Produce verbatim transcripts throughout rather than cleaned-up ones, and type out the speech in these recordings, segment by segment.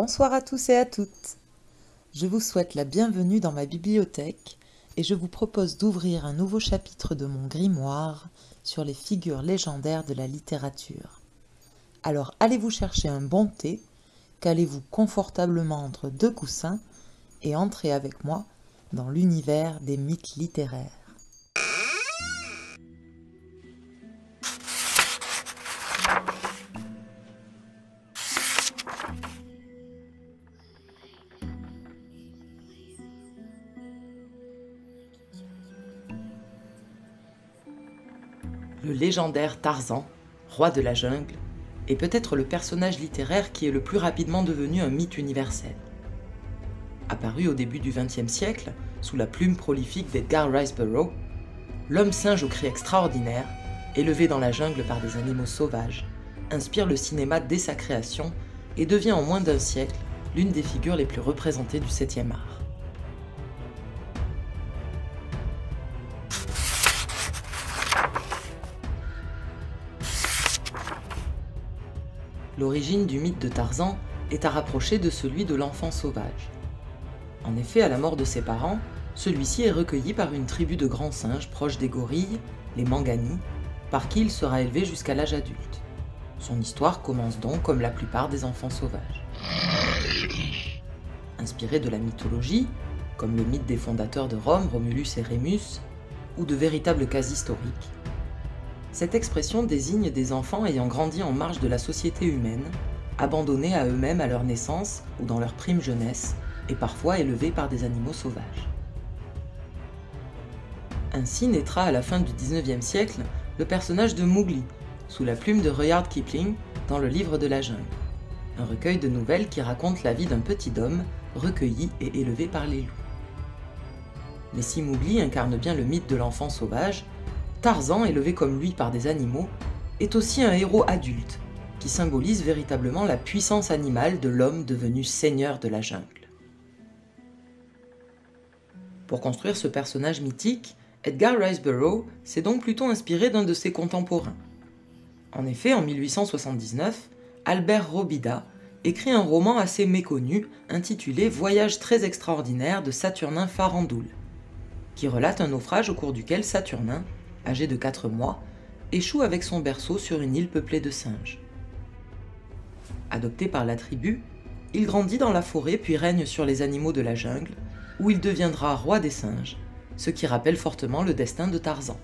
Bonsoir à tous et à toutes. Je vous souhaite la bienvenue dans ma bibliothèque et je vous propose d'ouvrir un nouveau chapitre de mon grimoire sur les figures légendaires de la littérature. Alors allez vous chercher un bon thé, calez-vous confortablement entre deux coussins et entrez avec moi dans l'univers des mythes littéraires. Le légendaire Tarzan, roi de la jungle, est peut-être le personnage littéraire qui est le plus rapidement devenu un mythe universel. Apparu au début du vingtième siècle, sous la plume prolifique d'Edgar Rice Burroughs, l'homme singe au cri extraordinaire, élevé dans la jungle par des animaux sauvages, inspire le cinéma dès sa création et devient en moins d'un siècle l'une des figures les plus représentées du septième art. L'origine du mythe de Tarzan est à rapprocher de celui de l'enfant sauvage. En effet, à la mort de ses parents, celui-ci est recueilli par une tribu de grands singes proches des gorilles, les Mangani, par qui il sera élevé jusqu'à l'âge adulte. Son histoire commence donc comme la plupart des enfants sauvages. Inspiré de la mythologie, comme le mythe des fondateurs de Rome, Romulus et Rémus, ou de véritables cas historiques, cette expression désigne des enfants ayant grandi en marge de la société humaine, abandonnés à eux-mêmes à leur naissance ou dans leur prime jeunesse, et parfois élevés par des animaux sauvages. Ainsi naîtra à la fin du dix-neuvième siècle le personnage de Mowgli, sous la plume de Rudyard Kipling dans le Livre de la jungle, un recueil de nouvelles qui raconte la vie d'un petit homme recueilli et élevé par les loups. Mais si Mowgli incarne bien le mythe de l'enfant sauvage, Tarzan, élevé comme lui par des animaux, est aussi un héros adulte, qui symbolise véritablement la puissance animale de l'homme devenu seigneur de la jungle. Pour construire ce personnage mythique, Edgar Rice Burroughs s'est donc plutôt inspiré d'un de ses contemporains. En effet, en mille huit cent soixante-dix-neuf, Albert Robida écrit un roman assez méconnu intitulé « Voyage très extraordinaire de Saturnin Farandoul », qui relate un naufrage au cours duquel Saturnin, âgé de quatre mois, échoue avec son berceau sur une île peuplée de singes. Adopté par la tribu, il grandit dans la forêt puis règne sur les animaux de la jungle, où il deviendra roi des singes, ce qui rappelle fortement le destin de Tarzan.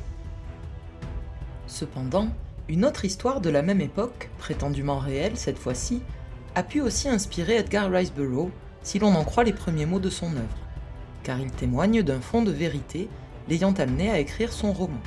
Cependant, une autre histoire de la même époque, prétendument réelle cette fois-ci, a pu aussi inspirer Edgar Rice Burroughs, si l'on en croit les premiers mots de son œuvre, car il témoigne d'un fond de vérité l'ayant amené à écrire son roman.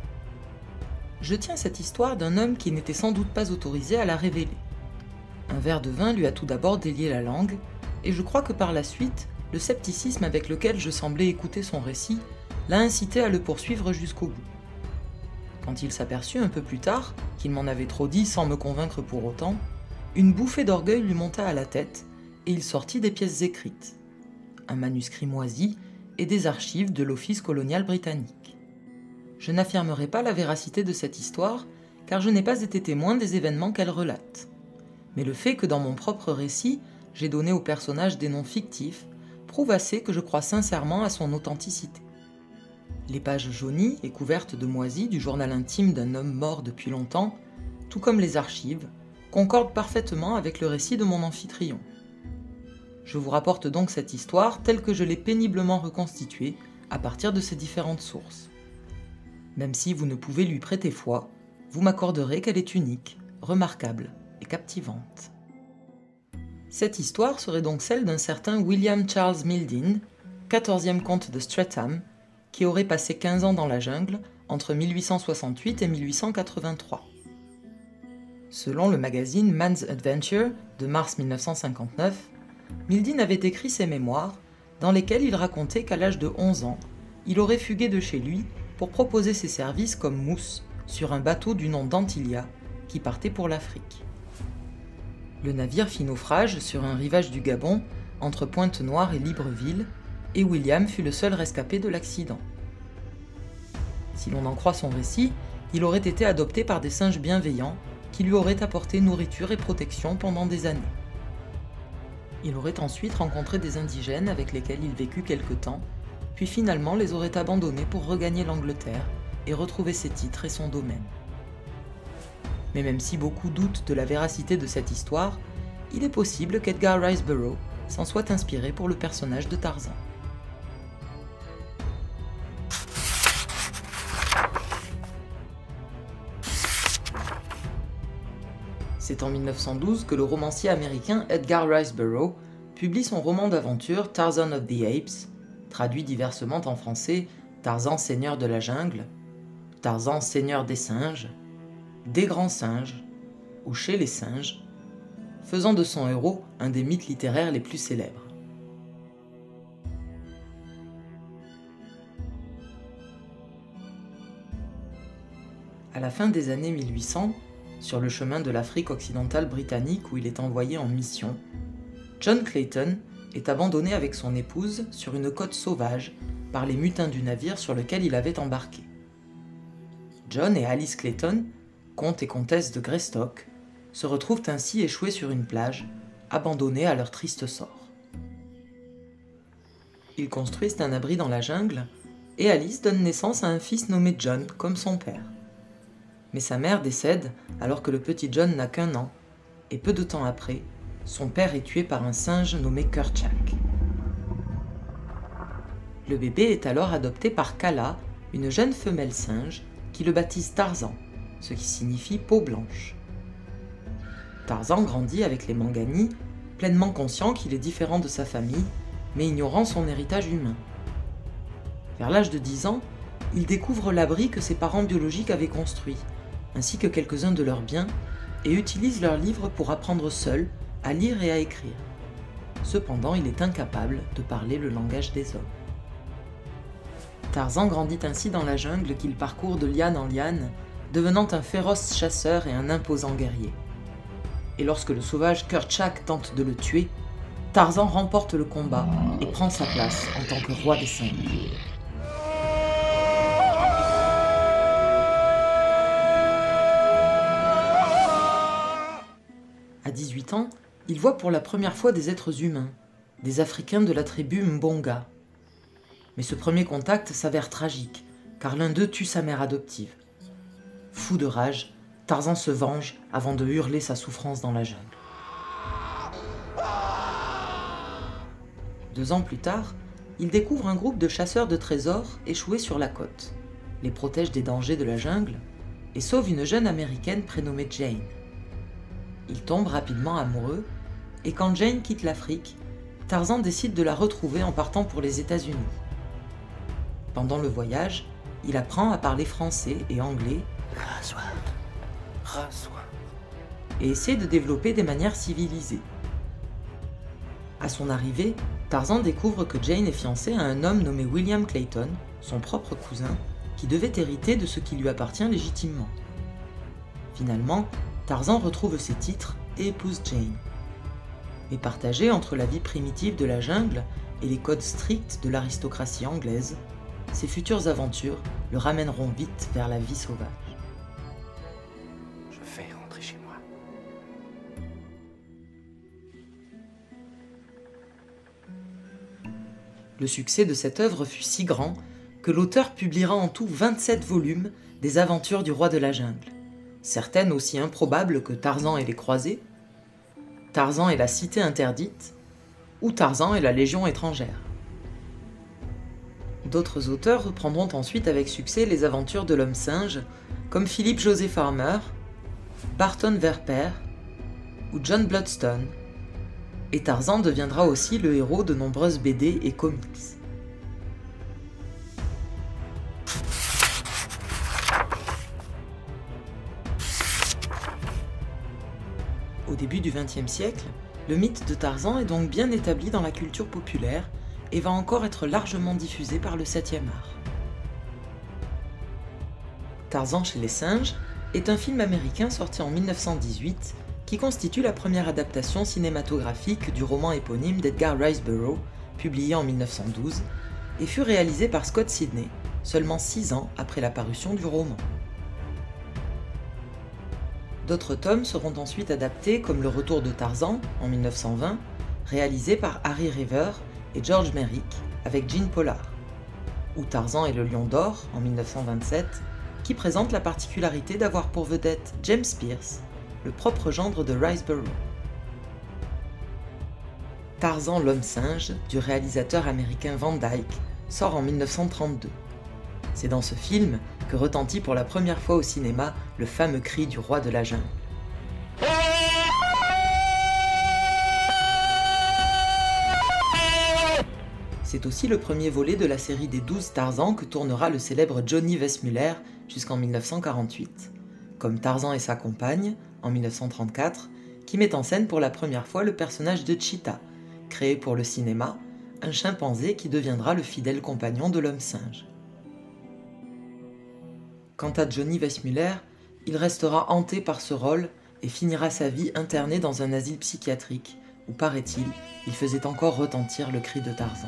Je tiens cette histoire d'un homme qui n'était sans doute pas autorisé à la révéler. Un verre de vin lui a tout d'abord délié la langue, et je crois que par la suite, le scepticisme avec lequel je semblais écouter son récit l'a incité à le poursuivre jusqu'au bout. Quand il s'aperçut un peu plus tard qu'il m'en avait trop dit sans me convaincre pour autant, une bouffée d'orgueil lui monta à la tête, et il sortit des pièces écrites, un manuscrit moisi et des archives de l'Office colonial britannique. Je n'affirmerai pas la véracité de cette histoire, car je n'ai pas été témoin des événements qu'elle relate. Mais le fait que dans mon propre récit, j'ai donné au personnage des noms fictifs, prouve assez que je crois sincèrement à son authenticité. Les pages jaunies et couvertes de moisis du journal intime d'un homme mort depuis longtemps, tout comme les archives, concordent parfaitement avec le récit de mon amphitryon. Je vous rapporte donc cette histoire telle que je l'ai péniblement reconstituée à partir de ces différentes sources. Même si vous ne pouvez lui prêter foi, vous m'accorderez qu'elle est unique, remarquable et captivante. Cette histoire serait donc celle d'un certain William Charles Mildin, quatorzième comte de Streatham, qui aurait passé quinze ans dans la jungle entre mille huit cent soixante-huit et mille huit cent quatre-vingt-trois. Selon le magazine Man's Adventure de mars mille neuf cent cinquante-neuf, Mildin avait écrit ses mémoires, dans lesquels il racontait qu'à l'âge de onze ans, il aurait fugué de chez lui pour proposer ses services comme mousse sur un bateau du nom d'Antilia qui partait pour l'Afrique. Le navire fit naufrage sur un rivage du Gabon, entre Pointe-Noire et Libreville, et William fut le seul rescapé de l'accident. Si l'on en croit son récit, il aurait été adopté par des singes bienveillants qui lui auraient apporté nourriture et protection pendant des années. Il aurait ensuite rencontré des indigènes avec lesquels il vécut quelque temps, puis finalement les aurait abandonnés pour regagner l'Angleterre et retrouver ses titres et son domaine. Mais même si beaucoup doutent de la véracité de cette histoire, il est possible qu'Edgar Rice Burroughs s'en soit inspiré pour le personnage de Tarzan. C'est en mille neuf cent douze que le romancier américain Edgar Rice Burroughs publie son roman d'aventure Tarzan of the Apes, traduit diversement en français Tarzan seigneur de la jungle, Tarzan seigneur des singes, des grands singes, ou chez les singes, faisant de son héros un des mythes littéraires les plus célèbres. À la fin des années mille huit cents, sur le chemin de l'Afrique occidentale britannique où il est envoyé en mission, John Clayton est abandonné avec son épouse sur une côte sauvage par les mutins du navire sur lequel il avait embarqué. John et Alice Clayton, comte et comtesse de Greystock, se retrouvent ainsi échoués sur une plage, abandonnés à leur triste sort. Ils construisent un abri dans la jungle et Alice donne naissance à un fils nommé John comme son père. Mais sa mère décède alors que le petit John n'a qu'un an, et peu de temps après, son père est tué par un singe nommé Kerchak. Le bébé est alors adopté par Kala, une jeune femelle singe, qui le baptise Tarzan, ce qui signifie peau blanche. Tarzan grandit avec les Mangani, pleinement conscient qu'il est différent de sa famille, mais ignorant son héritage humain. Vers l'âge de dix ans, il découvre l'abri que ses parents biologiques avaient construit, ainsi que quelques-uns de leurs biens, et utilise leurs livres pour apprendre seul à lire et à écrire. Cependant, il est incapable de parler le langage des hommes. Tarzan grandit ainsi dans la jungle qu'il parcourt de liane en liane, devenant un féroce chasseur et un imposant guerrier. Et lorsque le sauvage Kerchak tente de le tuer, Tarzan remporte le combat et prend sa place en tant que roi des singes. À dix-huit ans, il voit pour la première fois des êtres humains, des Africains de la tribu Mbonga. Mais ce premier contact s'avère tragique, car l'un d'eux tue sa mère adoptive. Fou de rage, Tarzan se venge avant de hurler sa souffrance dans la jungle. Deux ans plus tard, il découvre un groupe de chasseurs de trésors échoués sur la côte, les protège des dangers de la jungle et sauve une jeune américaine prénommée Jane. Il tombe rapidement amoureux, et quand Jane quitte l'Afrique, Tarzan décide de la retrouver en partant pour les États-Unis. Pendant le voyage, il apprend à parler français et anglais, Rasoir. Rasoir. et essaie de développer des manières civilisées. À son arrivée, Tarzan découvre que Jane est fiancée à un homme nommé William Clayton, son propre cousin, qui devait hériter de ce qui lui appartient légitimement. Finalement, Tarzan retrouve ses titres et épouse Jane. Mais partagé entre la vie primitive de la jungle et les codes stricts de l'aristocratie anglaise, ses futures aventures le ramèneront vite vers la vie sauvage. Je vais rentrer chez moi. Le succès de cette œuvre fut si grand que l'auteur publiera en tout vingt-sept volumes des aventures du roi de la jungle, certaines aussi improbables que Tarzan et les croisés, Tarzan et la cité interdite, ou Tarzan et la légion étrangère. D'autres auteurs reprendront ensuite avec succès les aventures de l'homme singe, comme Philip José Farmer, Barton Verper ou John Bloodstone, et Tarzan deviendra aussi le héros de nombreuses B D et comics. Au début du vingtième siècle, le mythe de Tarzan est donc bien établi dans la culture populaire et va encore être largement diffusé par le septième art. Tarzan chez les singes est un film américain sorti en mille neuf cent dix-huit qui constitue la première adaptation cinématographique du roman éponyme d'Edgar Rice Burroughs, publié en mille neuf cent douze, et fut réalisé par Scott Sidney, seulement six ans après la parution du roman. D'autres tomes seront ensuite adaptés comme Le Retour de Tarzan en mille neuf cent vingt réalisé par Harry Rever et George Merrick avec Gene Pollard, ou Tarzan et le Lion d'Or en mille neuf cent vingt-sept, qui présente la particularité d'avoir pour vedette James Pierce, le propre gendre de Riceboro. Tarzan l'homme-singe du réalisateur américain Van Dyke sort en mille neuf cent trente-deux. C'est dans ce film que retentit pour la première fois au cinéma le fameux cri du roi de la jungle. C'est aussi le premier volet de la série des douze Tarzan que tournera le célèbre Johnny Weissmuller jusqu'en mille neuf cent quarante-huit, comme Tarzan et sa compagne, en mille neuf cent trente-quatre, qui met en scène pour la première fois le personnage de Cheetah, créé pour le cinéma, un chimpanzé qui deviendra le fidèle compagnon de l'homme-singe. Quant à Johnny Weissmuller, il restera hanté par ce rôle et finira sa vie interné dans un asile psychiatrique où, paraît-il, il faisait encore retentir le cri de Tarzan.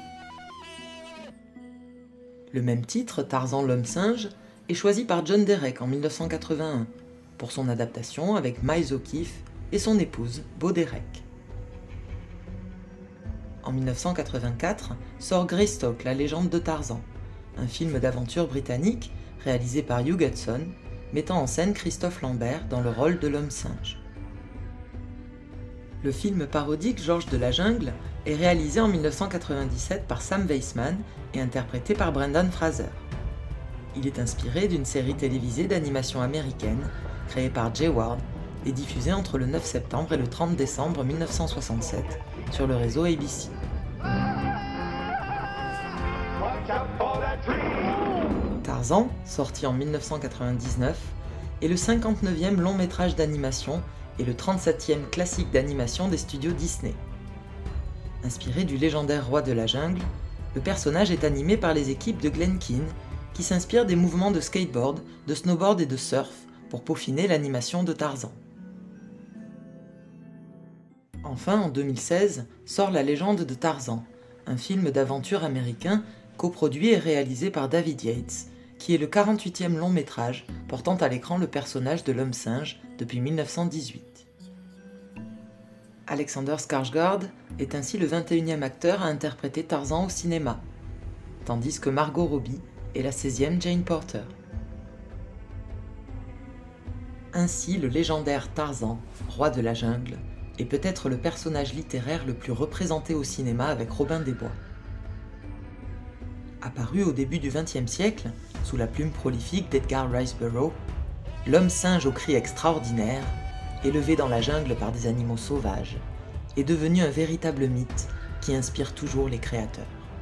Le même titre, Tarzan l'homme-singe, est choisi par John Derek en mille neuf cent quatre-vingt-un pour son adaptation avec Miles O'Keeffe et son épouse Bo Derek. En mille neuf cent quatre-vingt-quatre sort Greystock, la légende de Tarzan, un film d'aventure britannique réalisé par Hugh Hudson, mettant en scène Christophe Lambert dans le rôle de l'homme-singe. Le film parodique Georges de la Jungle est réalisé en mille neuf cent quatre-vingt-dix-sept par Sam Weisman et interprété par Brendan Fraser. Il est inspiré d'une série télévisée d'animation américaine créée par Jay Ward et diffusée entre le neuf septembre et le trente décembre mille neuf cent soixante-sept sur le réseau A B C. Tarzan, sorti en mille neuf cent quatre-vingt-dix-neuf, est le cinquante-neuvième long métrage d'animation et le trente-septième classique d'animation des studios Disney. Inspiré du légendaire roi de la jungle, le personnage est animé par les équipes de Glen Keane, qui s'inspirent des mouvements de skateboard, de snowboard et de surf pour peaufiner l'animation de Tarzan. Enfin, en deux mille seize, sort La légende de Tarzan, un film d'aventure américain coproduit et réalisé par David Yates, qui est le quarante-huitième long métrage portant à l'écran le personnage de l'homme-singe depuis mille neuf cent dix-huit. Alexander Skarsgård est ainsi le vingt et unième acteur à interpréter Tarzan au cinéma, tandis que Margot Robbie est la seizième Jane Porter. Ainsi, le légendaire Tarzan, roi de la jungle, est peut-être le personnage littéraire le plus représenté au cinéma avec Robin des Bois. Apparu au début du vingtième siècle, sous la plume prolifique d'Edgar Rice Burroughs, l'homme-singe au cri extraordinaire, élevé dans la jungle par des animaux sauvages, est devenu un véritable mythe qui inspire toujours les créateurs.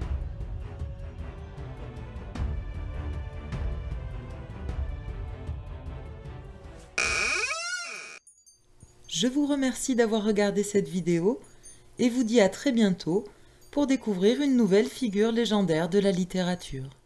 Je vous remercie d'avoir regardé cette vidéo et vous dis à très bientôt pour découvrir une nouvelle figure légendaire de la littérature.